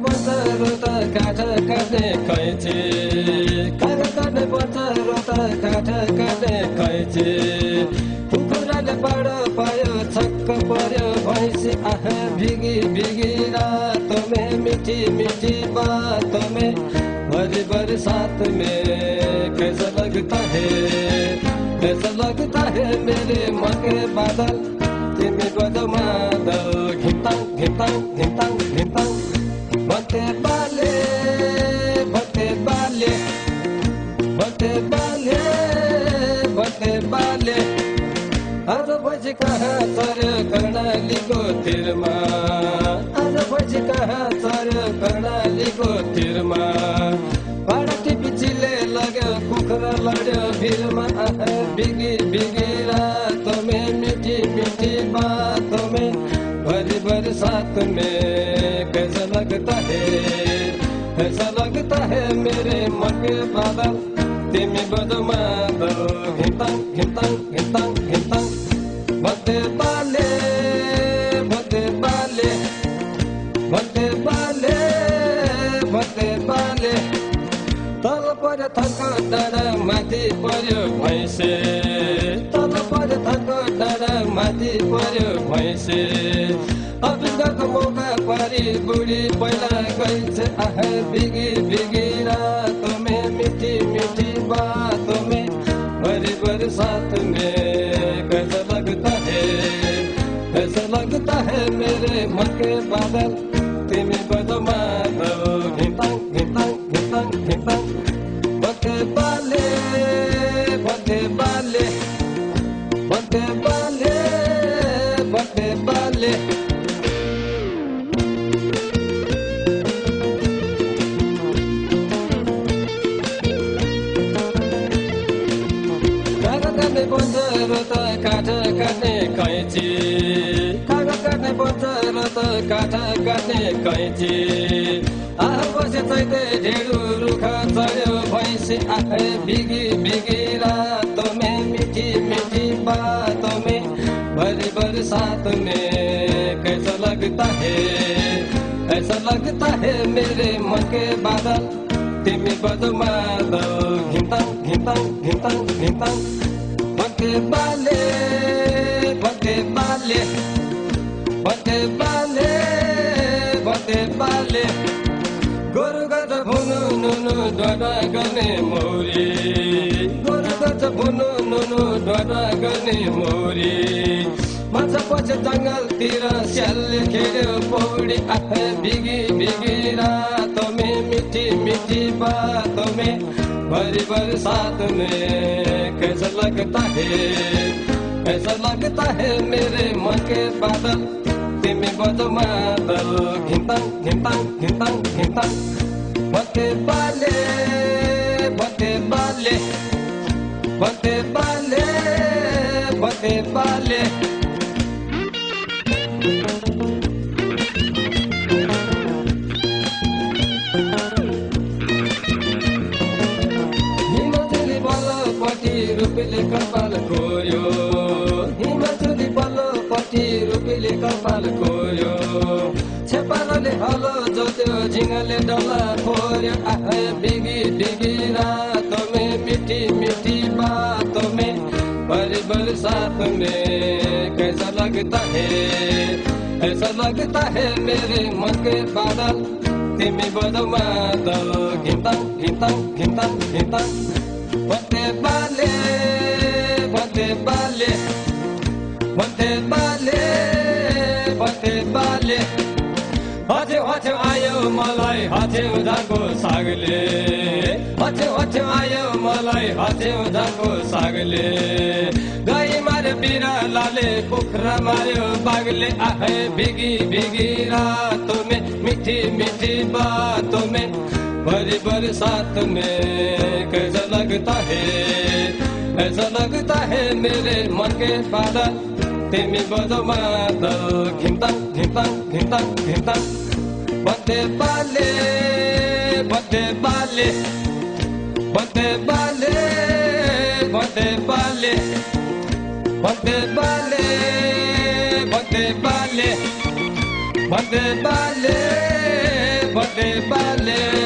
पर्छ रोत काठ काट्ने कैची, कागज काट्ने पर्छ रोत काठ काट्ने कैची। कुखुराले पाडो पायो छक्क पर्यो भैँसी आह भिगी भिगी रातों में मीठी मीठी बातों में भरी भरी साथ में कैसा लगता है, कैसा लगता है मेरे मन के बादल तिमी बजो मादल घिम्ताङ घिम्ताङ घिम्ताङ घिम्ताङ भन्थे बाले भन्थे बाले भन्थे बाले भन्थे बाले। आज भैँसी कहाँ चर्यो कर्णालीको तिरमा, आज भैँसी कहाँ चर्यो कर्णालीको तिरमा। पाडा टिपी चिले लग्यो कुखुरा लड्यो भिरमा आह बिगी बिगी रातों में मीठी मीठी बातों में भरी भरी साथ में कैसा लगता है, ऐसा लगता है मेरे मन के बादल तिमी बजो मादल घिम्ताङ घिम्ताङ घिम्ताङ घिम्ताङ भन्थे बाले भन्थे बाले भन्थे बाले भन्थे बाले। तल पर्यो थन्को डाँडा माथि पर्यो भैँसे, तल पर्यो थन्को डाँडा माथि पर्यो भैँसे। अफिस गएको मौका पारी बुढी पहिला गइछ आह बिगी बिगी रातों में मीठी मीठी बातों में भरी भरी साथ में कैसा लगता है, ऐसा लगता है मेरे मन के बादल तिमी बजो मादल घिम्ताङ घिम्ताङ घिम्ताङ घिम्ताङ भन्थे बाले भन्थे बाले भन्थे बाले भन्थे बाले। काट्ने पर्छ रोत काठ काट्ने कैची, कागज काट्ने पर्छ रोत काठ काट्ने कैची। आह बसे चैते ढेडु रुख चढ्यो भैँसी आह बिगी बिगी रातों में मीठी मीठी बातों में भरी भरी साथ में कैसा लगता है, ऐसा लगता है मेरे मन के बादल तिमी बजो मादल घिम्ताङ घिम्ताङ घिम्ताङ घिम्ताङ भन्थे बाले भन्थे बाले भन्थे बाले भन्थे बाले। गोरु गर्छ भुनु नुनु डडा गर्ने मौरी, गोरु गर्छ भुनु नुनु डडा गर्ने मौरी। माछा पछि जङ्गलतिर स्यालले खेल्यो पौडी आह बिगी बिगी रातों में मीठी मीठी बातों में भरी भरी साथ में कैसा लगता है, ऐसा लगता है मेरे मन के बादल तिमी बजो मादल घिम्ताङ घिम्ताङ घिम्ताङ घिम्ताङ भन्थे बाले भन्थे बाले भन्थे बाले भन्थे बाले। हिमाचली बल्लपट्टि रुपीले कपाल खोयो, हिमाचली बल्लपट्टि रुपीले कपाल खोयो। छेपारोले हलो जोत्यो झिङ्गले डल्ला फोर्यो आह बिगी बिगी रातों में मीठी मीठी बातों में भरी भरी साथ में कैसा लगता है, ऐसा लगता है मेरे मन के बादल तिमी बजो मादल घिम्ताङ घिम्ताङ घिम्ताङ घिम्ताङ भन्थे बाले भन्थे बाले भन्थे बाले भन्थे बाले। हच्यो हच्यो आयो मलाई हच्यो जाको सागले, हच्यो हच्यो आयो मलाई हच्यो जाको सागले। गाई मार्यो बिरालाले कुखुरा मार्यो बाघले आह बिगी बिगी रातों में मीठी मीठी बातों में भरी भरी साथ में कैसा लगता है, ऐसा लगता है मेरे मन के बादल तिमी बजो मादल घिम्ताङ घिम्ताङ घिम्ताङ घिम्ताङ भन्थे बाले भन्थे बाले भन्थे बाले भन्थे बाले भन्थे बाले भन्थे बाले भन्थे बाले बटे बाले